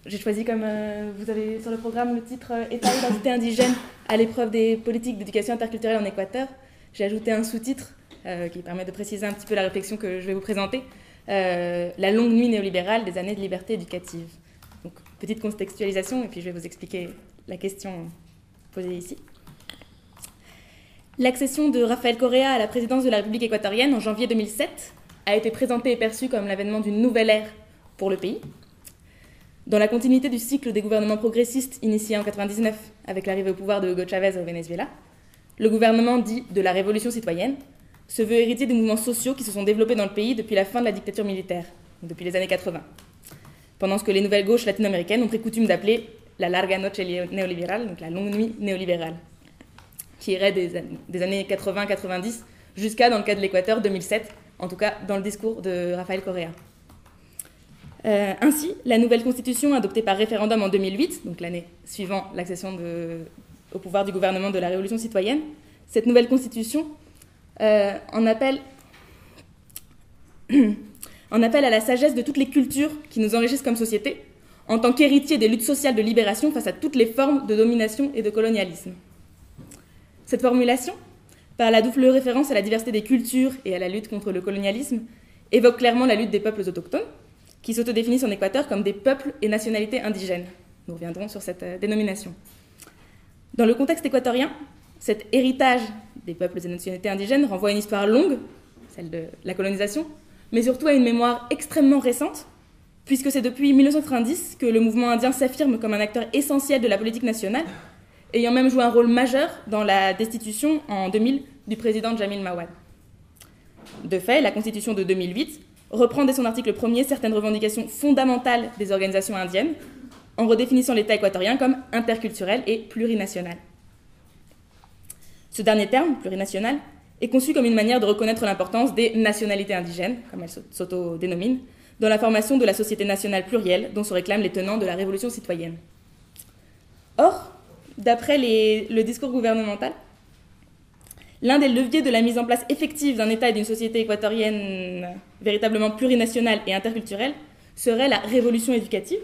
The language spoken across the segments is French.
j'ai choisi, comme vous avez sur le programme, le titre État et identité indigène à l'épreuve des politiques d'éducation interculturelle en Équateur. J'ai ajouté un sous-titre qui permet de préciser un petit peu la réflexion que je vais vous présenter. La longue nuit néolibérale des années de liberté éducative. Donc, petite contextualisation, et puis je vais vous expliquer la question posée ici. L'accession de Rafael Correa à la présidence de la République équatorienne en janvier 2007 a été présentée et perçue comme l'avènement d'une nouvelle ère pour le pays. Dans la continuité du cycle des gouvernements progressistes initiés en 1999 avec l'arrivée au pouvoir de Hugo Chavez au Venezuela, le gouvernement dit de la révolution citoyenne se veut héritier des mouvements sociaux qui se sont développés dans le pays depuis la fin de la dictature militaire, depuis les années 80, pendant ce que les nouvelles gauches latino-américaines ont pris coutume d'appeler la larga noche néolibérale, donc la longue nuit néolibérale, qui irait des années 80-90 jusqu'à, dans le cas de l'Équateur, 2007, en tout cas dans le discours de Rafael Correa. Ainsi, la nouvelle constitution adoptée par référendum en 2008, donc l'année suivant l'accession au pouvoir du gouvernement de la Révolution citoyenne, cette nouvelle constitution en appelle à la sagesse de toutes les cultures qui nous enrichissent comme société, en tant qu'héritier des luttes sociales de libération face à toutes les formes de domination et de colonialisme. Cette formulation, par la double référence à la diversité des cultures et à la lutte contre le colonialisme, évoque clairement la lutte des peuples autochtones, qui s'autodéfinissent en Équateur comme des peuples et nationalités indigènes. Nous reviendrons sur cette dénomination. Dans le contexte équatorien, cet héritage des peuples et nationalités indigènes renvoie à une histoire longue, celle de la colonisation, mais surtout à une mémoire extrêmement récente, puisque c'est depuis 1990 que le mouvement indien s'affirme comme un acteur essentiel de la politique nationale, ayant même joué un rôle majeur dans la destitution en 2000 du président Jamil Mawad. De fait, la Constitution de 2008 reprend dès son article 1er certaines revendications fondamentales des organisations indiennes, en redéfinissant l'État équatorien comme interculturel et plurinational. Ce dernier terme, plurinational, est conçu comme une manière de reconnaître l'importance des nationalités indigènes, comme elles s'auto-dénominent, dans la formation de la société nationale plurielle dont se réclament les tenants de la révolution citoyenne. Or, d'après le discours gouvernemental, l'un des leviers de la mise en place effective d'un État et d'une société équatorienne véritablement plurinationale et interculturelle serait la révolution éducative.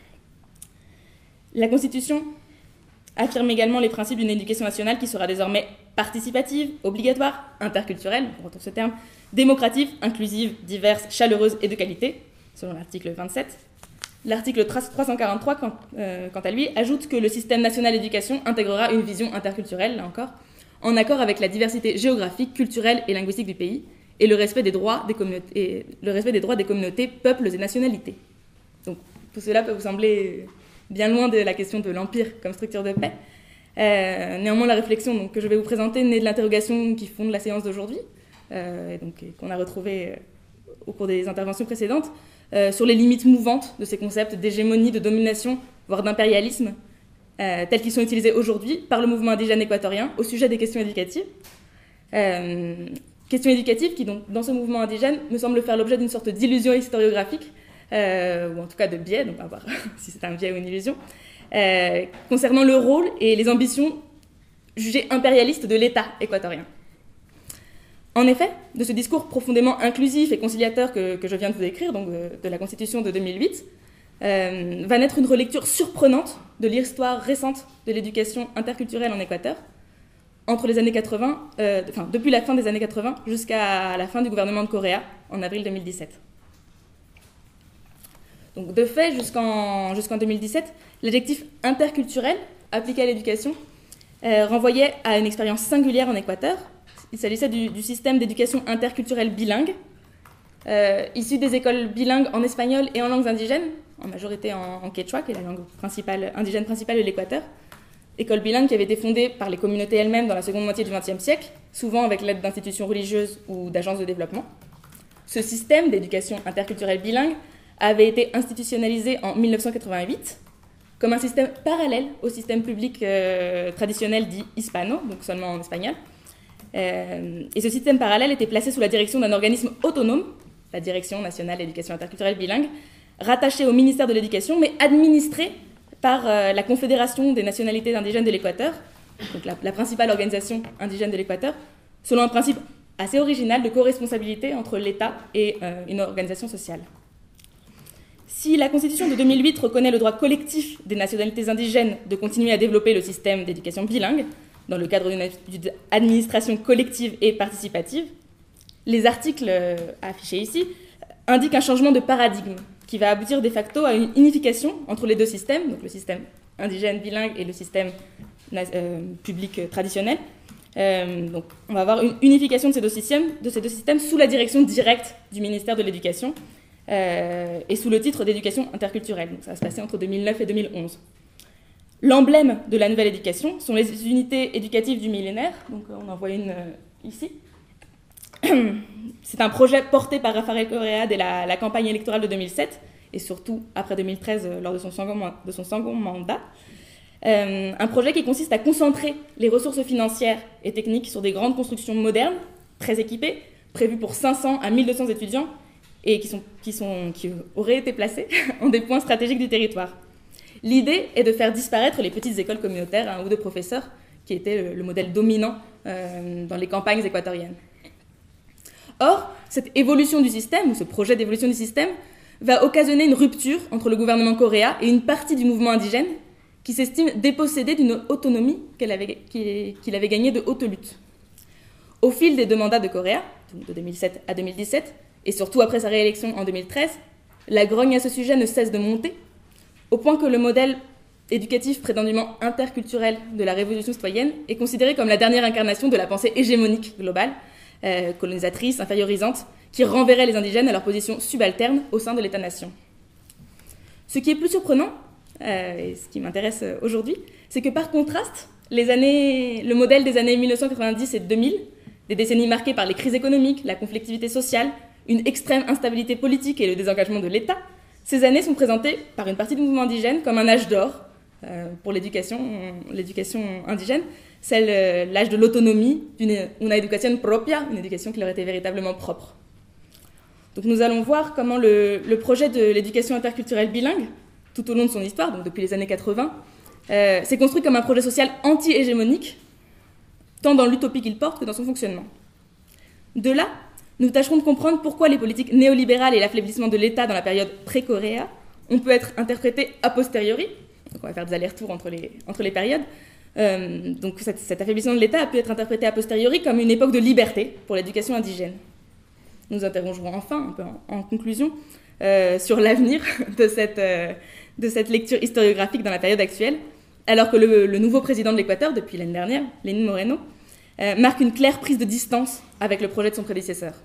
La Constitution affirme également les principes d'une éducation nationale qui sera désormais participative, obligatoire, interculturelle, on retrouve ce terme, démocratique, inclusive, diverse, chaleureuse et de qualité, selon l'article 27. L'article 343, quant à lui, ajoute que le système national d'éducation intégrera une vision interculturelle, là encore, en accord avec la diversité géographique, culturelle et linguistique du pays, et le respect des droits des communautés, peuples et nationalités. Donc, tout cela peut vous sembler bien loin de la question de l'empire comme structure de paix. Néanmoins, la réflexion que je vais vous présenter naît de l'interrogation qui fonde la séance d'aujourd'hui, qu'on a retrouvée au cours des interventions précédentes, sur les limites mouvantes de ces concepts d'hégémonie, de domination, voire d'impérialisme, tels qu'ils sont utilisés aujourd'hui par le mouvement indigène équatorien au sujet des questions éducatives. Questions éducatives qui, donc, dans ce mouvement indigène, me semblent faire l'objet d'une sorte d'illusion historiographique, ou en tout cas de biais, donc on va voir si c'est un biais ou une illusion, concernant le rôle et les ambitions jugées impérialistes de l'État équatorien. En effet, de ce discours profondément inclusif et conciliateur que je viens de vous décrire, donc de la Constitution de 2008, va naître une relecture surprenante de l'histoire récente de l'éducation interculturelle en Équateur, entre les années 80, depuis la fin des années 80 jusqu'à la fin du gouvernement de Correa, en avril 2017. Donc, de fait, jusqu'en 2017, l'adjectif interculturel appliqué à l'éducation renvoyait à une expérience singulière en Équateur. Il s'agissait du système d'éducation interculturelle bilingue, issu des écoles bilingues en espagnol et en langues indigènes, en majorité en quechua, qui est la langue indigène principale de l'Équateur. École bilingue qui avait été fondée par les communautés elles-mêmes dans la seconde moitié du XXe siècle, souvent avec l'aide d'institutions religieuses ou d'agences de développement. Ce système d'éducation interculturelle bilingue avait été institutionnalisé en 1988 comme un système parallèle au système public traditionnel dit hispano, donc seulement en espagnol. Et ce système parallèle était placé sous la direction d'un organisme autonome, la Direction nationale d'éducation interculturelle bilingue, rattaché au ministère de l'Éducation, mais administré par la Confédération des nationalités indigènes de l'Équateur, donc la principale organisation indigène de l'Équateur, selon un principe assez original de co-responsabilité entre l'État et une organisation sociale. Si la Constitution de 2008 reconnaît le droit collectif des nationalités indigènes de continuer à développer le système d'éducation bilingue dans le cadre d'une administration collective et participative, les articles affichés ici indiquent un changement de paradigme qui va aboutir de facto à une unification entre les deux systèmes, donc le système indigène bilingue et le système public traditionnel. Donc on va avoir une unification de ces deux systèmes sous la direction directe du ministère de l'Éducation et sous le titre d'éducation interculturelle. Donc ça va se passer entre 2009 et 2011. L'emblème de la nouvelle éducation sont les unités éducatives du millénaire. Donc on en voit une ici. C'est un projet porté par Rafael Correa dès la campagne électorale de 2007 et surtout après 2013 lors de son second mandat. Un projet qui consiste à concentrer les ressources financières et techniques sur des grandes constructions modernes, très équipées, prévues pour 500 à 1200 étudiants et qui auraient été placées en des points stratégiques du territoire. L'idée est de faire disparaître les petites écoles communautaires, un ou deux professeurs, qui étaient le modèle dominant dans les campagnes équatoriennes. Or, cette évolution du système, ou ce projet d'évolution du système, va occasionner une rupture entre le gouvernement Correa et une partie du mouvement indigène qui s'estime dépossédé d'une autonomie qu'il avait gagnée de haute lutte. Au fil des deux mandats de Correa, de 2007 à 2017, et surtout après sa réélection en 2013, la grogne à ce sujet ne cesse de monter, au point que le modèle éducatif prétendument interculturel de la révolution citoyenne est considéré comme la dernière incarnation de la pensée hégémonique globale, colonisatrice, infériorisante, qui renverrait les indigènes à leur position subalterne au sein de l'État-nation. Ce qui est plus surprenant, et ce qui m'intéresse aujourd'hui, c'est que par contraste, le modèle des années 1990 et 2000, des décennies marquées par les crises économiques, la conflictivité sociale, une extrême instabilité politique et le désengagement de l'État, ces années sont présentées par une partie du mouvement indigène comme un âge d'or pour l'éducation indigène, l'âge de l'autonomie, una educación propia, une éducation qui leur était véritablement propre. Donc nous allons voir comment le projet de l'éducation interculturelle bilingue, tout au long de son histoire, donc depuis les années 80, s'est construit comme un projet social anti-hégémonique, tant dans l'utopie qu'il porte que dans son fonctionnement. De là, nous tâcherons de comprendre pourquoi les politiques néolibérales et l'affaiblissement de l'État dans la période pré-Correa ont pu être interprétés a posteriori. Donc on va faire des allers-retours entre les périodes. Donc cet affaiblissement de l'État a pu être interprété a posteriori comme une époque de liberté pour l'éducation indigène. Nous interrogerons enfin, un peu en conclusion, sur l'avenir de cette lecture historiographique dans la période actuelle, alors que le nouveau président de l'Équateur, depuis l'année dernière, Lenín Moreno, marque une claire prise de distance avec le projet de son prédécesseur.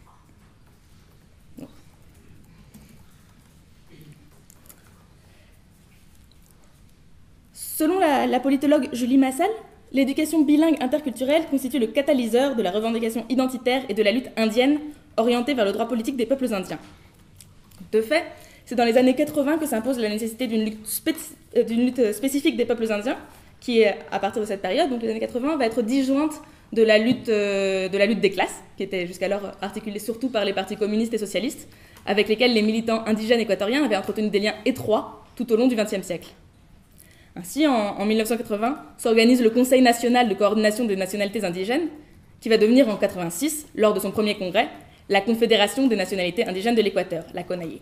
Selon la politologue Julie Massal, l'éducation bilingue interculturelle constitue le catalyseur de la revendication identitaire et de la lutte indienne orientée vers le droit politique des peuples indiens. De fait, c'est dans les années 80 que s'impose la nécessité d'une lutte spécifique des peuples indiens, qui, à partir de cette période, donc les années 80, va être disjointe de la lutte des classes, qui était jusqu'alors articulée surtout par les partis communistes et socialistes, avec lesquels les militants indigènes équatoriens avaient entretenu des liens étroits tout au long du XXe siècle. Ainsi, en 1980, s'organise le Conseil national de coordination des nationalités indigènes, qui va devenir en 1986, lors de son premier congrès, la Confédération des nationalités indigènes de l'Équateur, la CONAIE.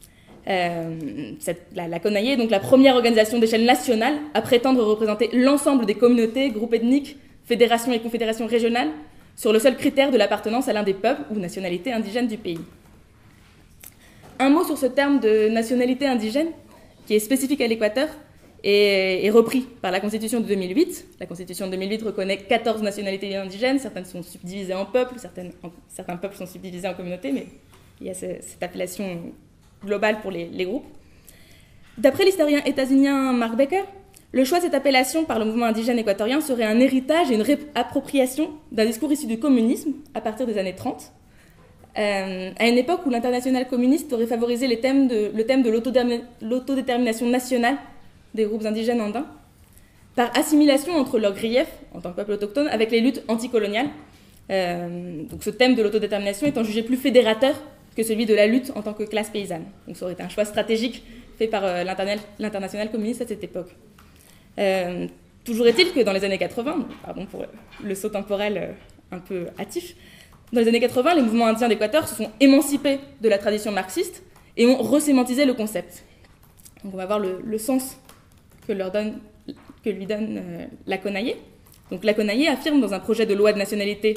La CONAIE est donc la première organisation d'échelle nationale à prétendre représenter l'ensemble des communautés, groupes ethniques, fédérations et confédérations régionales sur le seul critère de l'appartenance à l'un des peuples ou nationalités indigènes du pays. Un mot sur ce terme de nationalité indigène, qui est spécifique à l'Équateur, est repris par la Constitution de 2008. La Constitution de 2008 reconnaît 14 nationalités indigènes, certaines sont subdivisées en peuples, certains peuples sont subdivisés en communautés, mais il y a cette appellation globale pour les groupes. D'après l'historien états-unien Mark Becker, le choix de cette appellation par le mouvement indigène équatorien serait un héritage et une réappropriation d'un discours issu du communisme à partir des années 30, à une époque où l'internationale communiste aurait favorisé le thème de l'autodétermination nationale des groupes indigènes andins, par assimilation entre leurs griefs, en tant que peuple autochtone, avec les luttes anticoloniales. Donc ce thème de l'autodétermination étant jugé plus fédérateur que celui de la lutte en tant que classe paysanne. Donc ça aurait été un choix stratégique fait par l'internationale communiste à cette époque. Toujours est-il que dans les années 80, pardon pour le saut temporel un peu hâtif, dans les années 80, les mouvements indiens d'Équateur se sont émancipés de la tradition marxiste et ont resémantisé le concept. Donc on va voir le sens que lui donne la CONAIE. Donc la CONAIE affirme dans un projet de loi des nationalités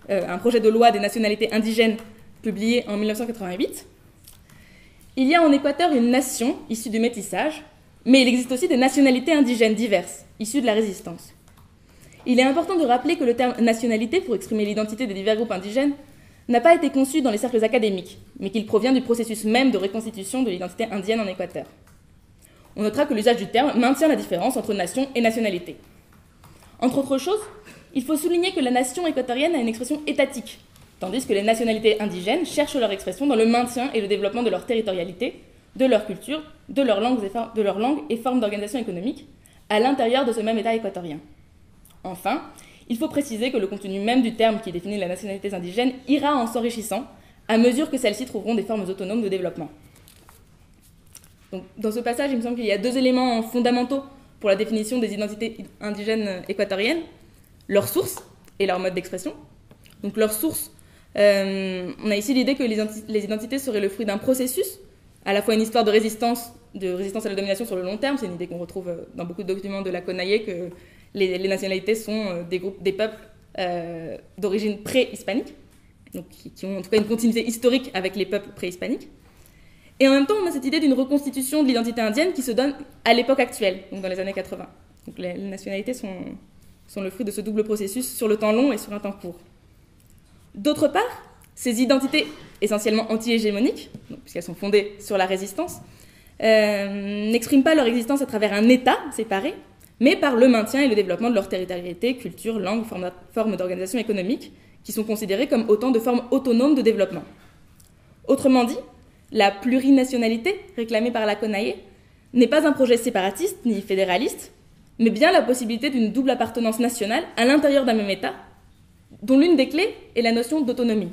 indigènes publié en 1988, il y a en Équateur une nation issue du métissage, mais il existe aussi des nationalités indigènes diverses, issues de la résistance. Il est important de rappeler que le terme nationalité, pour exprimer l'identité des divers groupes indigènes, n'a pas été conçu dans les cercles académiques, mais qu'il provient du processus même de reconstitution de l'identité indienne en Équateur. On notera que l'usage du terme maintient la différence entre nation et nationalité. Entre autres choses, il faut souligner que la nation équatorienne a une expression étatique, tandis que les nationalités indigènes cherchent leur expression dans le maintien et le développement de leur territorialité, de leur culture, de leurs langues et formes d'organisation économique, à l'intérieur de ce même État équatorien. Enfin, il faut préciser que le contenu même du terme qui définit les nationalités indigènes ira en s'enrichissant à mesure que celles-ci trouveront des formes autonomes de développement. Donc, dans ce passage, il me semble qu'il y a deux éléments fondamentaux pour la définition des identités indigènes équatoriennes, leur source et leur mode d'expression. Donc leur source, on a ici l'idée que les identités seraient le fruit d'un processus, à la fois une histoire de résistance à la domination sur le long terme. C'est une idée qu'on retrouve dans beaucoup de documents de la CONAIE, que les nationalités sont des peuples d'origine pré-hispanique, donc qui ont en tout cas une continuité historique avec les peuples pré-hispaniques. Et en même temps, on a cette idée d'une reconstitution de l'identité indienne qui se donne à l'époque actuelle, donc dans les années 80. Donc les nationalités sont le fruit de ce double processus sur le temps long et sur un temps court. D'autre part, ces identités essentiellement anti-hégémoniques, puisqu'elles sont fondées sur la résistance, n'expriment pas leur existence à travers un État séparé, mais par le maintien et le développement de leur territorialité, culture, langue, formes d'organisation économique, qui sont considérées comme autant de formes autonomes de développement. Autrement dit, la plurinationalité réclamée par la CONAIE n'est pas un projet séparatiste ni fédéraliste, mais bien la possibilité d'une double appartenance nationale à l'intérieur d'un même État, dont l'une des clés est la notion d'autonomie.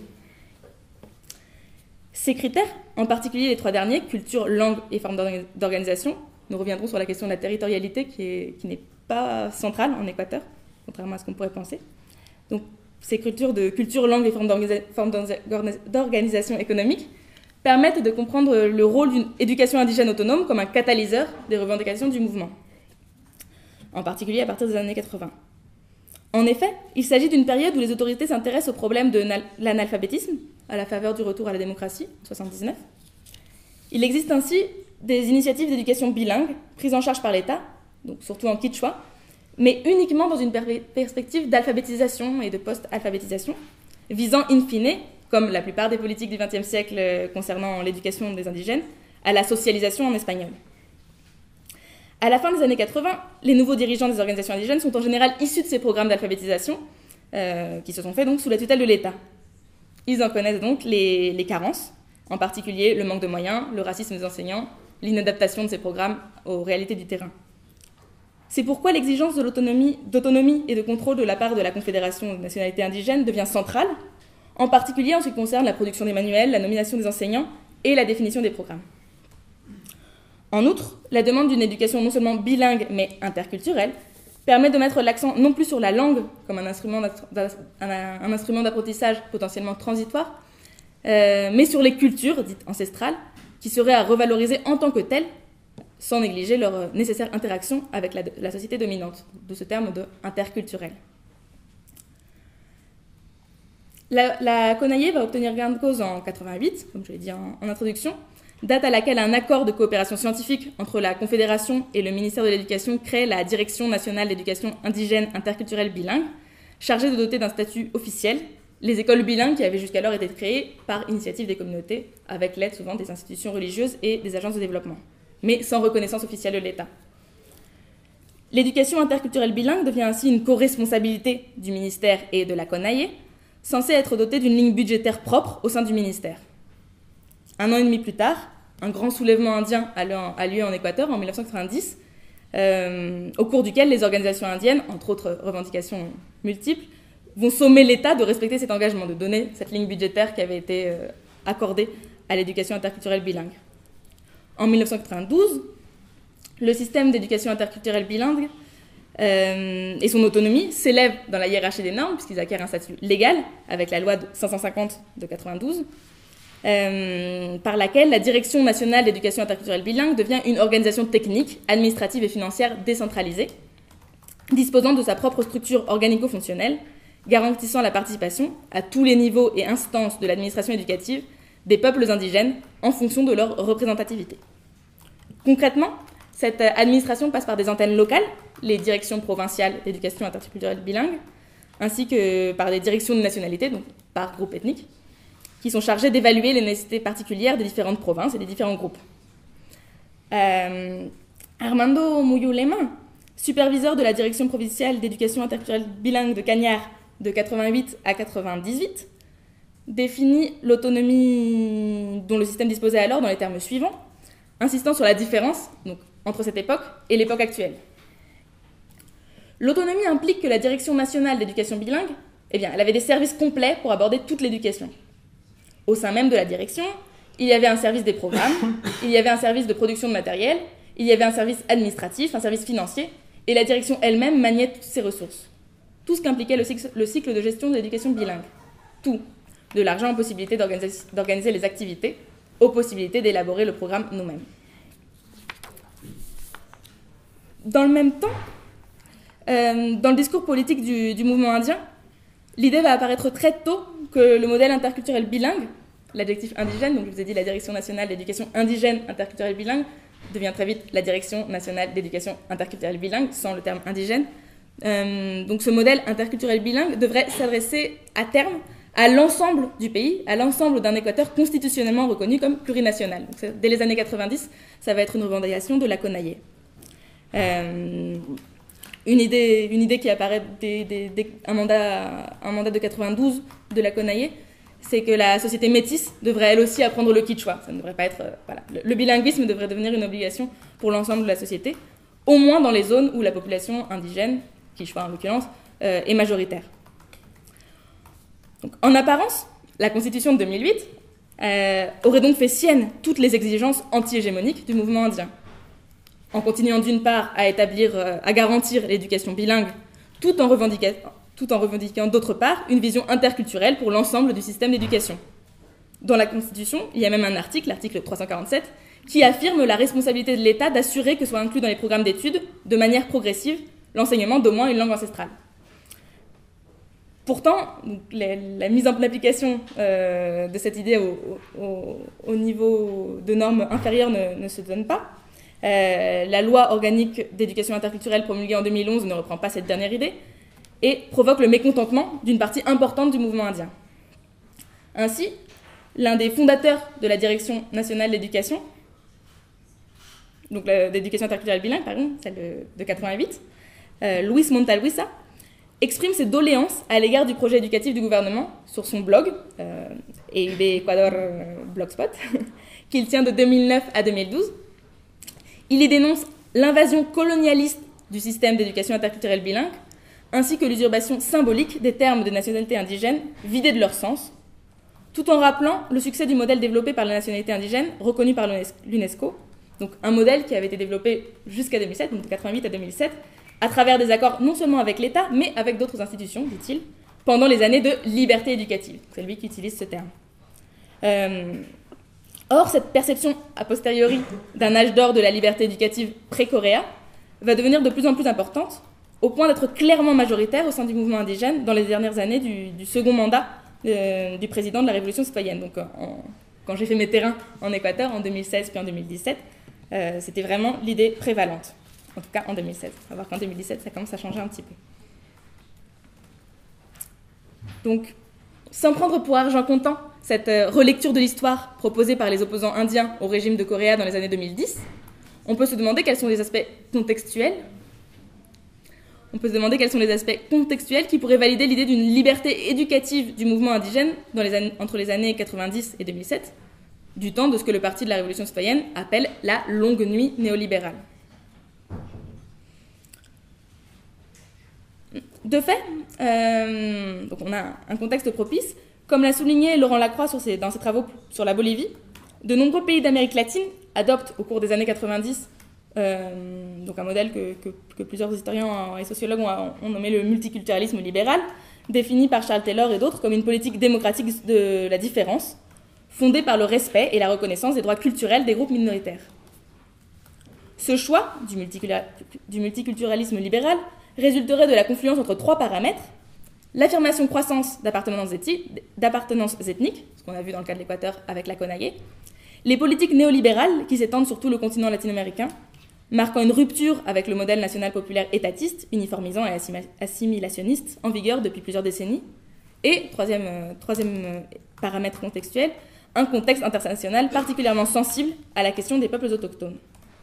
Ces critères, en particulier les trois derniers, culture, langue et forme d'organisation, nous reviendrons sur la question de la territorialité qui n'est pas centrale en Équateur, contrairement à ce qu'on pourrait penser. Donc, ces critères de culture, langue et forme d'organisation économique permettent de comprendre le rôle d'une éducation indigène autonome comme un catalyseur des revendications du mouvement, en particulier à partir des années 80. En effet, il s'agit d'une période où les autorités s'intéressent au problème de l'analphabétisme, à la faveur du retour à la démocratie, en 1979. Il existe ainsi des initiatives d'éducation bilingue prises en charge par l'État, donc surtout en quichua, mais uniquement dans une perspective d'alphabétisation et de post-alphabétisation, visant in fine, comme la plupart des politiques du XXe siècle concernant l'éducation des indigènes, à la socialisation en espagnol. À la fin des années 80, les nouveaux dirigeants des organisations indigènes sont en général issus de ces programmes d'alphabétisation qui se sont faits donc sous la tutelle de l'État. Ils en connaissent donc les carences, en particulier le manque de moyens, le racisme des enseignants, l'inadaptation de ces programmes aux réalités du terrain. C'est pourquoi l'exigence de d'autonomie et de contrôle de la part de la Confédération des nationalités indigènes devient centrale, en particulier en ce qui concerne la production des manuels, la nomination des enseignants et la définition des programmes. En outre, la demande d'une éducation non seulement bilingue mais interculturelle permet de mettre l'accent non plus sur la langue comme un instrument d'apprentissage potentiellement transitoire, mais sur les cultures dites ancestrales qui seraient à revaloriser en tant que telles, sans négliger leur nécessaire interaction avec la société dominante, de ce terme de interculturel. La CONAIE va obtenir gain de cause en 88, comme je l'ai dit en introduction, date à laquelle un accord de coopération scientifique entre la Confédération et le ministère de l'Éducation crée la Direction nationale d'éducation indigène interculturelle bilingue, chargée de doter d'un statut officiel les écoles bilingues qui avaient jusqu'alors été créées par initiative des communautés, avec l'aide souvent des institutions religieuses et des agences de développement, mais sans reconnaissance officielle de l'État. L'éducation interculturelle bilingue devient ainsi une co-responsabilité du ministère et de la CONAIE, censée être dotée d'une ligne budgétaire propre au sein du ministère. Un an et demi plus tard, un grand soulèvement indien a lieu en Équateur en 1990, au cours duquel les organisations indiennes, entre autres revendications multiples, vont sommer l'État de respecter cet engagement, de donner cette ligne budgétaire qui avait été accordée à l'éducation interculturelle bilingue. En 1992, le système d'éducation interculturelle bilingue et son autonomie s'élèvent dans la hiérarchie des normes, puisqu'ils acquièrent un statut légal avec la loi 550 de 92, par laquelle la Direction nationale d'éducation interculturelle bilingue devient une organisation technique, administrative et financière décentralisée, disposant de sa propre structure organico-fonctionnelle, garantissant la participation à tous les niveaux et instances de l'administration éducative des peuples indigènes en fonction de leur représentativité. Concrètement, cette administration passe par des antennes locales, les directions provinciales d'éducation interculturelle bilingue, ainsi que par des directions de nationalité, donc par groupe ethnique, qui sont chargées d'évaluer les nécessités particulières des différentes provinces et des différents groupes. Armando Muyulema, superviseur de la direction provinciale d'éducation interculturelle bilingue de Cagnard de 88 à 98, définit l'autonomie dont le système disposait alors dans les termes suivants, insistant sur la différence donc, entre cette époque et l'époque actuelle. L'autonomie implique que la Direction nationale d'éducation bilingue, elle avait des services complets pour aborder toute l'éducation. Au sein même de la direction, il y avait un service des programmes, il y avait un service de production de matériel, il y avait un service administratif, un service financier, et la direction elle-même maniait toutes ces ressources. Tout ce qu'impliquait le cycle de gestion de l'éducation bilingue. Tout. De l'argent aux possibilités d'organiser les activités, aux possibilités d'élaborer le programme nous-mêmes. Dans le même temps, dans le discours politique du mouvement indien, l'idée va apparaître très tôt que le modèle interculturel bilingue, l'adjectif indigène, donc je vous ai dit la Direction nationale d'éducation indigène interculturelle bilingue, devient très vite la Direction nationale d'éducation interculturelle bilingue, sans le terme indigène. Donc ce modèle interculturel bilingue devrait s'adresser à terme à l'ensemble du pays, à l'ensemble d'un Équateur constitutionnellement reconnu comme plurinational. Donc, dès les années 90, ça va être une revendication de la CONAIE. Une idée qui apparaît dès un mandat de 92 de la CONAIE, c'est que la société métisse devrait elle aussi apprendre le quichua. Ça ne devrait pas être, le bilinguisme devrait devenir une obligation pour l'ensemble de la société, au moins dans les zones où la population indigène, quichua en l'occurrence, est majoritaire. Donc, en apparence, la Constitution de 2008 aurait donc fait sienne toutes les exigences anti-hégémoniques du mouvement indien, en continuant d'une part à garantir l'éducation bilingue, tout en revendiquant d'autre part une vision interculturelle pour l'ensemble du système d'éducation. Dans la Constitution, il y a même un article, l'article 347, qui affirme la responsabilité de l'État d'assurer que soit inclus dans les programmes d'études, de manière progressive, l'enseignement d'au moins une langue ancestrale. Pourtant, la mise en application de cette idée au niveau de normes inférieures ne se donne pas. La loi organique d'éducation interculturelle promulguée en 2011 ne reprend pas cette dernière idée et provoque le mécontentement d'une partie importante du mouvement indien. Ainsi, l'un des fondateurs de la Direction nationale d'éducation, donc d'éducation interculturelle bilingue, celle de 88, Luis Montalhuiza, exprime ses doléances à l'égard du projet éducatif du gouvernement sur son blog, EIB Ecuador Blogspot, qu'il tient de 2009 à 2012. Il y dénonce l'invasion colonialiste du système d'éducation interculturelle bilingue, ainsi que l'usurpation symbolique des termes de nationalité indigène vidés de leur sens, tout en rappelant le succès du modèle développé par la nationalité indigène, reconnu par l'UNESCO, donc un modèle qui avait été développé jusqu'à 2007, donc de 88 à 2007, à travers des accords non seulement avec l'État, mais avec d'autres institutions, dit-il, pendant les années de liberté éducative. C'est lui qui utilise ce terme. Or, cette perception a posteriori d'un âge d'or de la liberté éducative pré-Coréa va devenir de plus en plus importante, au point d'être clairement majoritaire au sein du mouvement indigène dans les dernières années du second mandat du président de la Révolution citoyenne. Donc, quand j'ai fait mes terrains en Équateur, en 2016 puis en 2017, c'était vraiment l'idée prévalente. En tout cas, en 2016. On va voir qu'en 2017, ça commence à changer un petit peu. Donc, sans prendre pour argent comptant cette relecture de l'histoire proposée par les opposants indiens au régime de Coréa dans les années 2010, on peut se demander quels sont les aspects contextuels. Qui pourraient valider l'idée d'une liberté éducative du mouvement indigène entre les années 90 et 2007, du temps de ce que le Parti de la Révolution citoyenne appelle la longue nuit néolibérale. De fait, donc on a un contexte propice. Comme l'a souligné Laurent Lacroix dans ses travaux sur la Bolivie, de nombreux pays d'Amérique latine adoptent au cours des années 90 donc un modèle que plusieurs historiens et sociologues ont nommé le multiculturalisme libéral, défini par Charles Taylor et d'autres comme une politique démocratique de la différence, fondée par le respect et la reconnaissance des droits culturels des groupes minoritaires. Ce choix du multiculturalisme libéral résulterait de la confluence entre 3 paramètres: l'affirmation croissance d'appartenance ethnique, ce qu'on a vu dans le cas de l'Équateur avec la CONAIE, les politiques néolibérales qui s'étendent sur tout le continent latino-américain, marquant une rupture avec le modèle national populaire étatiste, uniformisant et assimilationniste en vigueur depuis plusieurs décennies, et troisième paramètre contextuel, un contexte international particulièrement sensible à la question des peuples autochtones.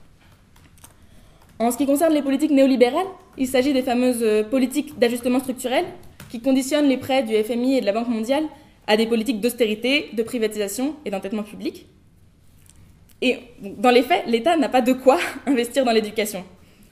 En ce qui concerne les politiques néolibérales, il s'agit des fameuses politiques d'ajustement structurel qui conditionnent les prêts du FMI et de la Banque mondiale à des politiques d'austérité, de privatisation et d'endettement public. Et dans les faits, l'État n'a pas de quoi investir dans l'éducation.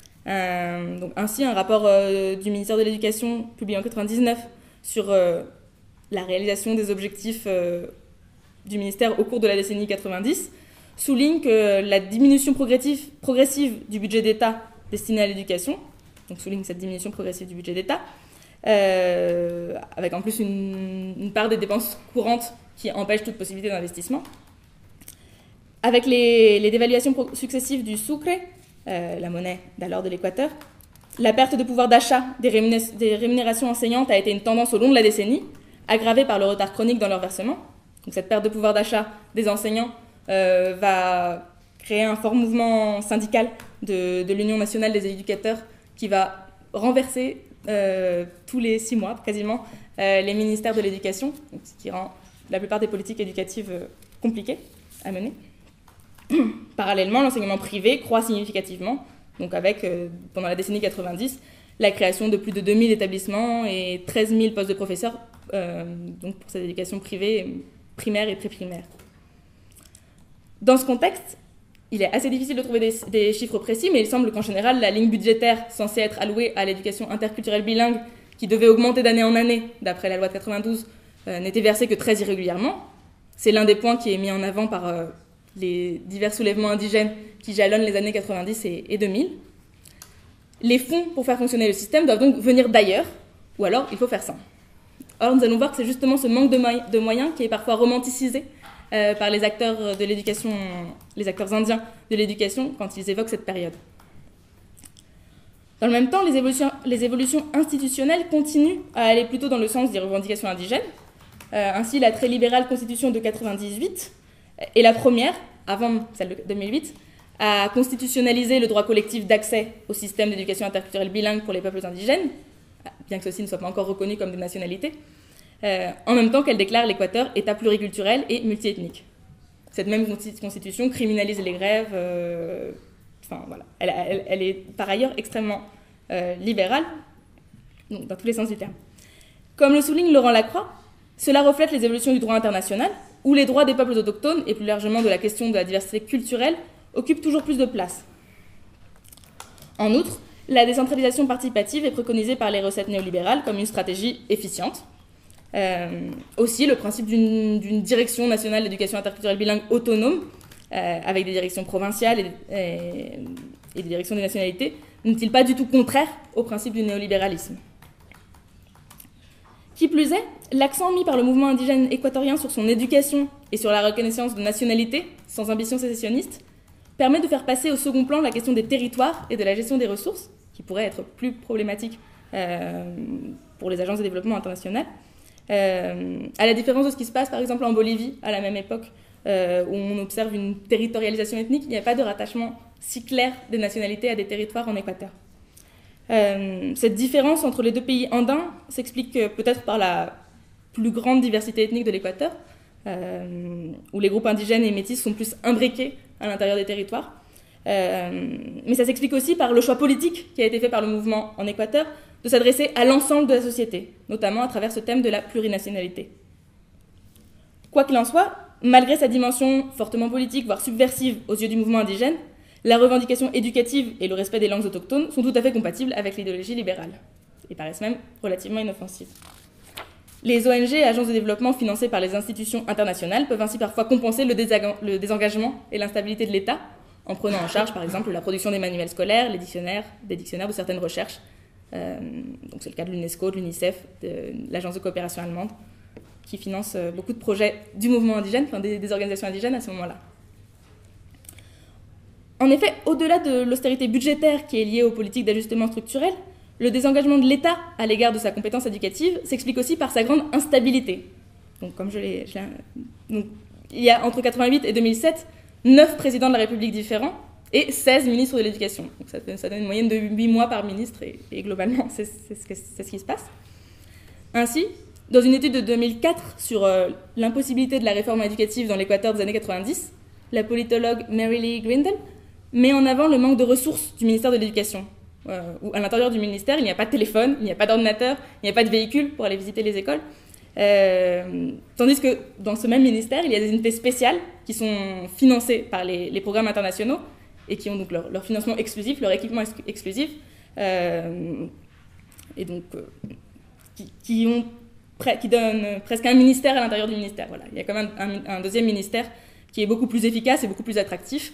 Ainsi, un rapport du ministère de l'Éducation publié en 1999 sur la réalisation des objectifs du ministère au cours de la décennie 90 souligne que la diminution progressive du budget d'État destiné à l'éducation, donc souligne cette diminution progressive du budget d'État, avec en plus une part des dépenses courantes qui empêche toute possibilité d'investissement. Avec les dévaluations successives du sucre, la monnaie d'alors de l'Équateur, la perte de pouvoir d'achat des rémunérations enseignantes a été une tendance au long de la décennie, aggravée par le retard chronique dans leur versement. Donc cette perte de pouvoir d'achat des enseignants va créer un fort mouvement syndical de l'Union nationale des éducateurs qui va renverser tous les 6 mois, quasiment, les ministères de l'éducation, ce qui rend la plupart des politiques éducatives compliquées à mener. Parallèlement, l'enseignement privé croît significativement, donc avec, pendant la décennie 90, la création de plus de 2000 établissements et 13 000 postes de professeurs donc pour cette éducation privée, primaire et pré-primaire. Dans ce contexte, il est assez difficile de trouver des chiffres précis, mais il semble qu'en général, la ligne budgétaire censée être allouée à l'éducation interculturelle bilingue, qui devait augmenter d'année en année, d'après la loi de 92, n'était versée que très irrégulièrement. C'est l'un des points qui est mis en avant par les divers soulèvements indigènes qui jalonnent les années 90 et 2000. Les fonds pour faire fonctionner le système doivent donc venir d'ailleurs, ou alors il faut faire ça. Or, nous allons voir que c'est justement ce manque de moyens qui est parfois romanticisé par les acteurs de l'éducation, les acteurs indiens de l'éducation, quand ils évoquent cette période. Dans le même temps, les évolutions institutionnelles continuent à aller plutôt dans le sens des revendications indigènes. Ainsi, la très libérale Constitution de 1998 est la première, avant celle de 2008, à constitutionnaliser le droit collectif d'accès au système d'éducation interculturelle bilingue pour les peuples indigènes, bien que ceux-ci ne soient pas encore reconnus comme des nationalités, en même temps qu'elle déclare l'Équateur État pluriculturel et multiethnique. Cette même constitution criminalise les grèves, voilà. Elle est par ailleurs extrêmement libérale, donc dans tous les sens du terme. Comme le souligne Laurent Lacroix, cela reflète les évolutions du droit international, où les droits des peuples autochtones, et plus largement de la question de la diversité culturelle, occupent toujours plus de place. En outre, la décentralisation participative est préconisée par les recettes néolibérales comme une stratégie efficiente. Aussi, le principe d'une direction nationale d'éducation interculturelle bilingue autonome, avec des directions provinciales et des directions des nationalités, n'est-il pas du tout contraire au principe du néolibéralisme? Qui plus est, l'accent mis par le mouvement indigène équatorien sur son éducation et sur la reconnaissance de nationalité, sans ambition sécessionniste, permet de faire passer au second plan la question des territoires et de la gestion des ressources, qui pourrait être plus problématique pour les agences de développement international, à la différence de ce qui se passe par exemple en Bolivie à la même époque, où on observe une territorialisation ethnique. Il n'y a pas de rattachement si clair des nationalités à des territoires en Équateur. Cette différence entre les deux pays andins s'explique peut-être par la plus grande diversité ethnique de l'Équateur, où les groupes indigènes et métis sont plus imbriqués à l'intérieur des territoires. Mais ça s'explique aussi par le choix politique qui a été fait par le mouvement en Équateur de s'adresser à l'ensemble de la société, notamment à travers ce thème de la plurinationalité. Quoi qu'il en soit, malgré sa dimension fortement politique, voire subversive aux yeux du mouvement indigène, la revendication éducative et le respect des langues autochtones sont tout à fait compatibles avec l'idéologie libérale, et paraissent même relativement inoffensives. Les ONG et agences de développement financées par les institutions internationales peuvent ainsi parfois compenser le désengagement et l'instabilité de l'État, en prenant en charge par exemple la production des manuels scolaires, des dictionnaires ou certaines recherches. Donc c'est le cas de l'UNESCO, de l'UNICEF, de l'Agence de coopération allemande, qui finance beaucoup de projets du mouvement indigène, enfin des organisations indigènes à ce moment-là. En effet, au-delà de l'austérité budgétaire qui est liée aux politiques d'ajustement structurel, le désengagement de l'État à l'égard de sa compétence éducative s'explique aussi par sa grande instabilité. Donc, comme donc, il y a entre 88 et 2007, 9 présidents de la République différents et 16 ministres de l'Éducation. Donc ça donne une moyenne de 8 mois par ministre et globalement, c'est ce qui se passe. Ainsi, dans une étude de 2004 sur l'impossibilité de la réforme éducative dans l'Équateur des années 90, la politologue Mary Lee Grindle met en avant le manque de ressources du ministère de l'Éducation. Où à l'intérieur du ministère, il n'y a pas de téléphone, il n'y a pas d'ordinateur, il n'y a pas de véhicule pour aller visiter les écoles. Tandis que dans ce même ministère, il y a des unités spéciales qui sont financées par les programmes internationaux et qui ont donc leur financement exclusif, leur équipement exclusif, et donc qui donnent presque un ministère à l'intérieur du ministère. Voilà. Il y a quand même un deuxième ministère qui est beaucoup plus efficace et beaucoup plus attractif,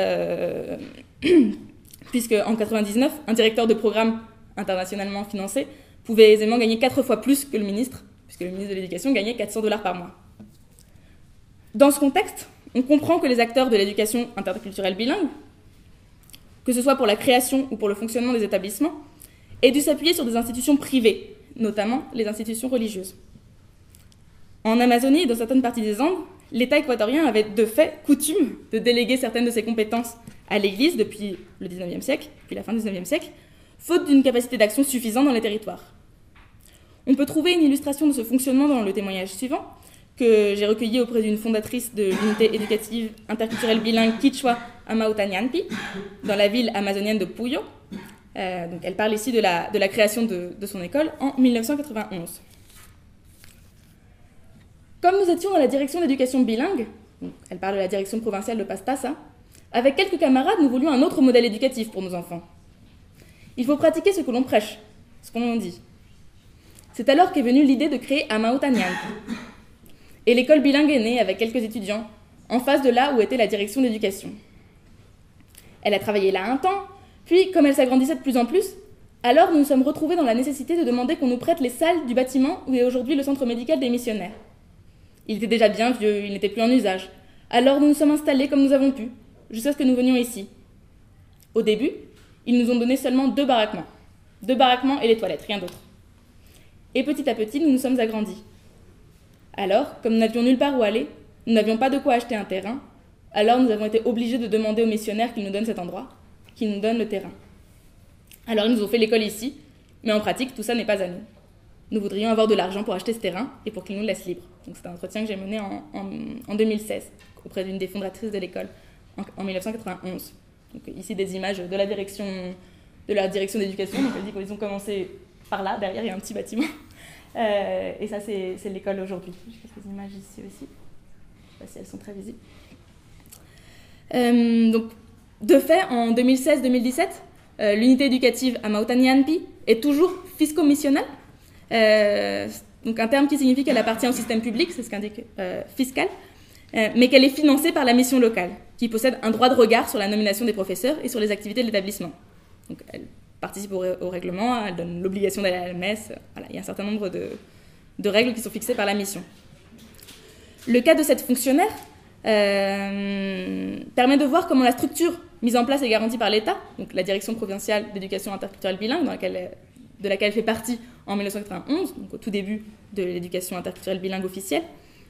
puisque en 1999, un directeur de programme internationalement financé pouvait aisément gagner 4 fois plus que le ministre, puisque le ministre de l'Éducation gagnait $400 par mois. Dans ce contexte, on comprend que les acteurs de l'éducation interculturelle bilingue, que ce soit pour la création ou pour le fonctionnement des établissements, aient dû s'appuyer sur des institutions privées, notamment les institutions religieuses. En Amazonie et dans certaines parties des Andes, l'État équatorien avait de fait coutume de déléguer certaines de ses compétences à l'Église depuis le XIXe siècle, depuis la fin du XIXe siècle, faute d'une capacité d'action suffisante dans les territoires. On peut trouver une illustration de ce fonctionnement dans le témoignage suivant, que j'ai recueilli auprès d'une fondatrice de l'unité éducative interculturelle bilingue Quichua Amautanianpi, dans la ville amazonienne de Puyo. Donc elle parle ici de la création de son école en 1991. Comme nous étions à la direction d'éducation bilingue, elle parle de la direction provinciale de Pastaza, avec quelques camarades, nous voulions un autre modèle éducatif pour nos enfants. Il faut pratiquer ce que l'on prêche, ce qu'on en dit. C'est alors qu'est venue l'idée de créer Amautanianpi. Et l'école bilingue est née avec quelques étudiants, en face de là où était la direction d'éducation. Elle a travaillé là un temps, puis comme elle s'agrandissait de plus en plus, alors nous nous sommes retrouvés dans la nécessité de demander qu'on nous prête les salles du bâtiment où est aujourd'hui le centre médical des missionnaires. Il était déjà bien vieux, il n'était plus en usage. Alors nous nous sommes installés comme nous avons pu, jusqu'à ce que nous venions ici. Au début, ils nous ont donné seulement 2 baraquements. 2 baraquements et les toilettes, rien d'autre. Et petit à petit, nous nous sommes agrandis. Alors, comme nous n'avions nulle part où aller, nous n'avions pas de quoi acheter un terrain, alors nous avons été obligés de demander aux missionnaires qu'ils nous donnent cet endroit, qu'ils nous donnent le terrain. Alors ils nous ont fait l'école ici, mais en pratique, tout ça n'est pas à nous. Nous voudrions avoir de l'argent pour acheter ce terrain et pour qu'ils nous laissent libres. Donc c'est un entretien que j'ai mené en 2016, auprès d'une des fondatrices de l'école, en 1991. Donc ici des images de la direction d'éducation. Donc elle dit qu'ils ont commencé par là, derrière il y a un petit bâtiment. Et ça c'est l'école aujourd'hui. J'ai quelques images ici aussi. Je ne sais pas si elles sont très visibles. Donc de fait, en 2016-2017, l'unité éducative Amautanianpi est toujours fisco-missionnelle. Donc un terme qui signifie qu'elle appartient au système public, c'est ce qu'indique fiscal, mais qu'elle est financée par la mission locale, qui possède un droit de regard sur la nomination des professeurs et sur les activités de l'établissement. Donc elle participe au règlement, elle donne l'obligation d'aller à la messe, voilà, il y a un certain nombre de règles qui sont fixées par la mission. Le cas de cette fonctionnaire permet de voir comment la structure mise en place et garantie par l'État, donc la direction provinciale d'éducation interculturelle bilingue, de laquelle elle fait partie en 1991, donc au tout début de l'éducation interculturelle bilingue officielle.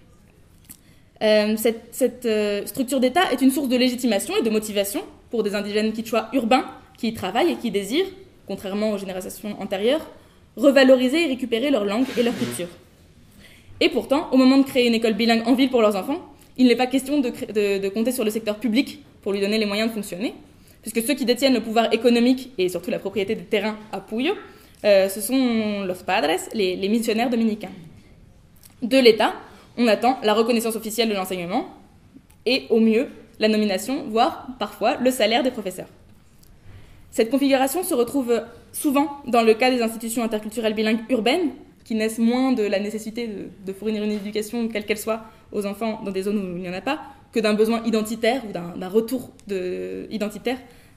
Cette structure d'État est une source de légitimation et de motivation pour des indigènes quichua urbains qui y travaillent et qui désirent, contrairement aux générations antérieures, revaloriser et récupérer leur langue et leur culture. Et pourtant, au moment de créer une école bilingue en ville pour leurs enfants, il n'est pas question de compter sur le secteur public pour lui donner les moyens de fonctionner, puisque ceux qui détiennent le pouvoir économique et surtout la propriété des terrains à Puyo, ce sont los padres, les missionnaires dominicains. De l'État, on attend la reconnaissance officielle de l'enseignement et, au mieux, la nomination, voire parfois le salaire des professeurs. Cette configuration se retrouve souvent dans le cas des institutions interculturelles bilingues urbaines, qui naissent moins de la nécessité de fournir une éducation, quelle qu'elle soit, aux enfants dans des zones où il n'y en a pas, que d'un besoin identitaire ou d'un retour identitaire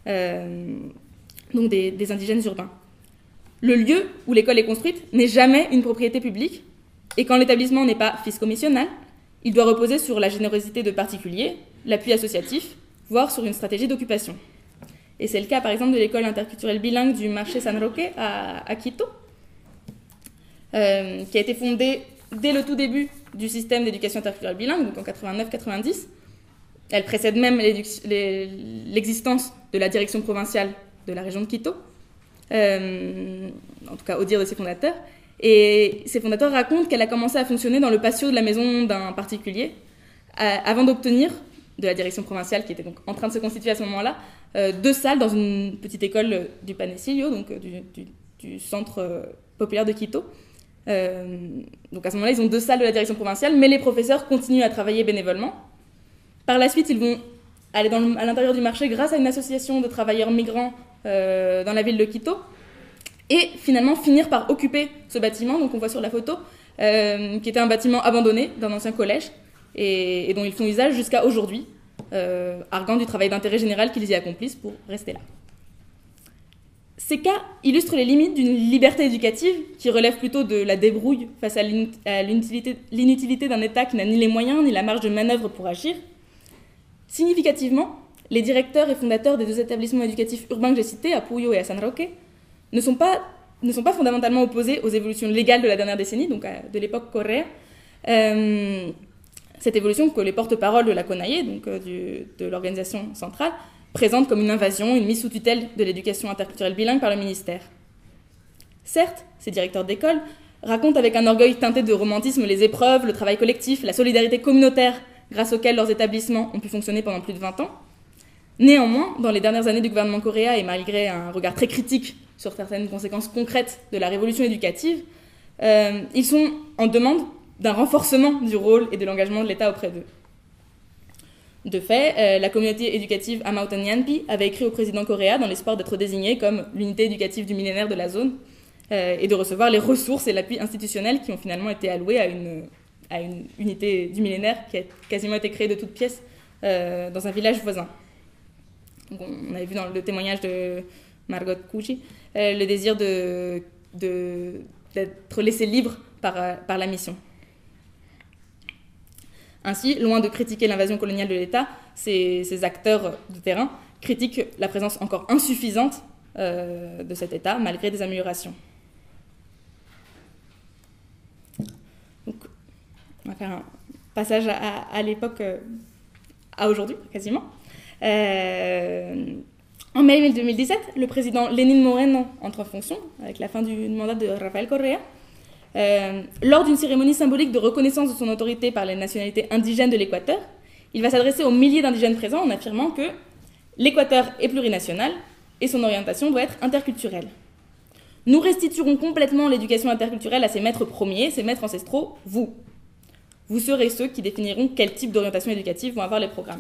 donc des indigènes urbains. Le lieu où l'école est construite n'est jamais une propriété publique, Et quand l'établissement n'est pas fiscomissionnal, il doit reposer sur la générosité de particuliers, l'appui associatif, voire sur une stratégie d'occupation. Et c'est le cas par exemple de l'école interculturelle bilingue du marché San Roque à Quito, qui a été fondée dès le tout début du système d'éducation interculturelle bilingue, donc en 89-90. Elle précède même l'existence de la direction provinciale de la région de Quito, en tout cas au dire de ses fondateurs. Et ses fondateurs racontent qu'elle a commencé à fonctionner dans le patio de la maison d'un particulier, avant d'obtenir de la direction provinciale, qui était donc en train de se constituer à ce moment-là, 2 salles dans une petite école du Panecillo, donc du centre populaire de Quito. Donc à ce moment-là, ils ont 2 salles de la direction provinciale, mais les professeurs continuent à travailler bénévolement. Par la suite, ils vont aller à l'intérieur du marché grâce à une association de travailleurs migrants dans la ville de Quito, et finalement finir par occuper ce bâtiment, donc on voit sur la photo, qui était un bâtiment abandonné d'un ancien collège, et dont ils font usage jusqu'à aujourd'hui, arguant du travail d'intérêt général qu'ils y accomplissent pour rester là. Ces cas illustrent les limites d'une liberté éducative qui relève plutôt de la débrouille face à l'inutilité d'un État qui n'a ni les moyens ni la marge de manœuvre pour agir. Significativement, les directeurs et fondateurs des 2 établissements éducatifs urbains que j'ai cités, à Puyo et à San Roque, ne sont pas fondamentalement opposés aux évolutions légales de la dernière décennie, donc de l'époque Correa. Cette évolution que les porte-paroles de la CONAIE, donc de l'organisation centrale, présentent comme une invasion, une mise sous tutelle de l'éducation interculturelle bilingue par le ministère. Certes, ces directeurs d'école racontent avec un orgueil teinté de romantisme les épreuves, le travail collectif, la solidarité communautaire grâce auxquelles leurs établissements ont pu fonctionner pendant plus de 20 ans. Néanmoins, dans les dernières années du gouvernement Correa, et malgré un regard très critique sur certaines conséquences concrètes de la révolution éducative, ils sont en demande d'un renforcement du rôle et de l'engagement de l'État auprès d'eux. De fait, la communauté éducative Amautan-Yanpi avait écrit au président Correa dans l'espoir d'être désigné comme l'unité éducative du millénaire de la zone et de recevoir les ressources et l'appui institutionnel qui ont finalement été alloués à une unité du millénaire qui a quasiment été créée de toutes pièces dans un village voisin. Donc on avait vu dans le témoignage de Margot Cucci le désir d'être laissé libre par la mission. Ainsi, loin de critiquer l'invasion coloniale de l'État, ces acteurs de terrain critiquent la présence encore insuffisante de cet État, malgré des améliorations. Donc, on va faire un passage à l'époque, à aujourd'hui, quasiment. En mai 2017, le président Lénin Moreno entre en fonction, avec la fin du mandat de Rafael Correa. Lors d'une cérémonie symbolique de reconnaissance de son autorité par les nationalités indigènes de l'Équateur, il va s'adresser aux milliers d'indigènes présents en affirmant que l'Équateur est plurinational et son orientation doit être interculturelle. Nous restituerons complètement l'éducation interculturelle à ses maîtres premiers, ses maîtres ancestraux, vous. Vous serez ceux qui définiront quel type d'orientation éducative vont avoir les programmes.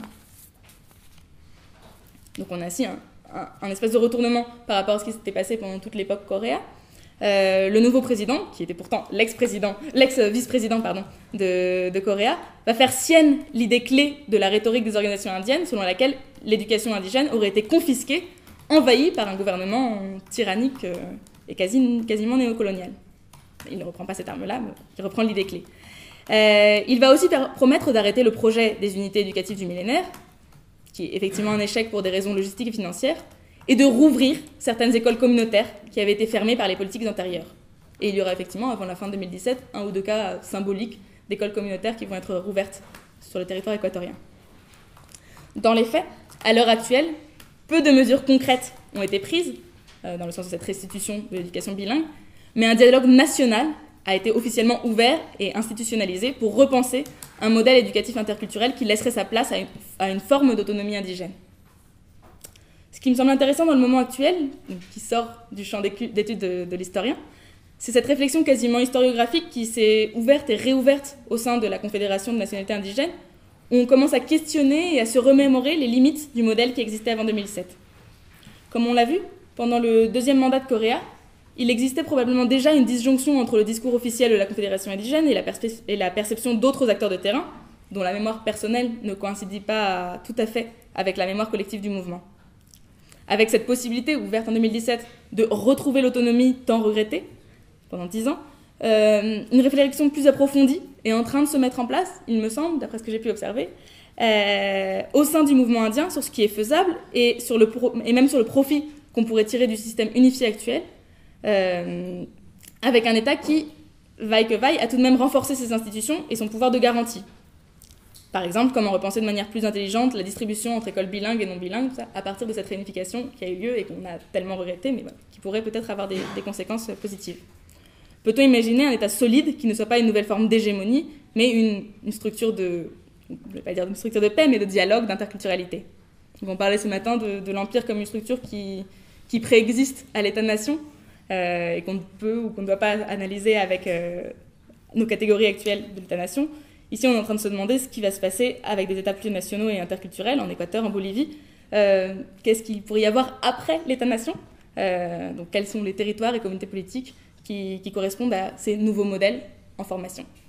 Donc on a ici un espèce de retournement par rapport à ce qui s'était passé pendant toute l'époque Correa. Le nouveau président, qui était pourtant l'ex-vice-président de Correa, va faire sienne l'idée clé de la rhétorique des organisations indiennes, selon laquelle l'éducation indigène aurait été confisquée, envahie par un gouvernement tyrannique et quasiment néocolonial. Il ne reprend pas ces termes-là, mais il reprend l'idée clé. Il va aussi promettre d'arrêter le projet des unités éducatives du millénaire, qui est effectivement un échec pour des raisons logistiques et financières, et de rouvrir certaines écoles communautaires qui avaient été fermées par les politiques antérieures. Et il y aura effectivement, avant la fin de 2017, 1 ou 2 cas symboliques d'écoles communautaires qui vont être rouvertes sur le territoire équatorien. Dans les faits, à l'heure actuelle, peu de mesures concrètes ont été prises, dans le sens de cette restitution de l'éducation bilingue, mais un dialogue national a été officiellement ouvert et institutionnalisé pour repenser un modèle éducatif interculturel qui laisserait sa place à une forme d'autonomie indigène. Ce qui me semble intéressant dans le moment actuel, qui sort du champ d'études de l'historien, c'est cette réflexion quasiment historiographique qui s'est ouverte et réouverte au sein de la Confédération de nationalités indigènes, où on commence à questionner et à se remémorer les limites du modèle qui existait avant 2007. Comme on l'a vu, pendant le 2e mandat de Correa, il existait probablement déjà une disjonction entre le discours officiel de la Confédération indigène et la perception d'autres acteurs de terrain, dont la mémoire personnelle ne coïncidit pas tout à fait avec la mémoire collective du mouvement. Avec cette possibilité ouverte en 2017 de retrouver l'autonomie tant regrettée pendant 10 ans, Une réflexion plus approfondie est en train de se mettre en place, il me semble, d'après ce que j'ai pu observer, au sein du mouvement indien sur ce qui est faisable et même sur le profit qu'on pourrait tirer du système unifié actuel, avec un État qui, vaille que vaille, a tout de même renforcé ses institutions et son pouvoir de garantie. Par exemple, comment repenser de manière plus intelligente la distribution entre écoles bilingues et non bilingues, à partir de cette réunification qui a eu lieu et qu'on a tellement regretté, mais qui pourrait peut-être avoir des conséquences positives. Peut-on imaginer un État solide qui ne soit pas une nouvelle forme d'hégémonie, mais une structure de, je ne vais pas dire une structure de paix, mais de dialogue, d'interculturalité? On parlait ce matin de l'Empire comme une structure qui préexiste à l'État-nation et qu'on ne peut ou qu'on ne doit pas analyser avec nos catégories actuelles de l'État-nation. Ici, on est en train de se demander ce qui va se passer avec des États plurinationaux et interculturels, en Équateur, en Bolivie. Qu'est-ce qu'il pourrait y avoir après l'État-nation? Donc, quels sont les territoires et communautés politiques qui correspondent à ces nouveaux modèles en formation?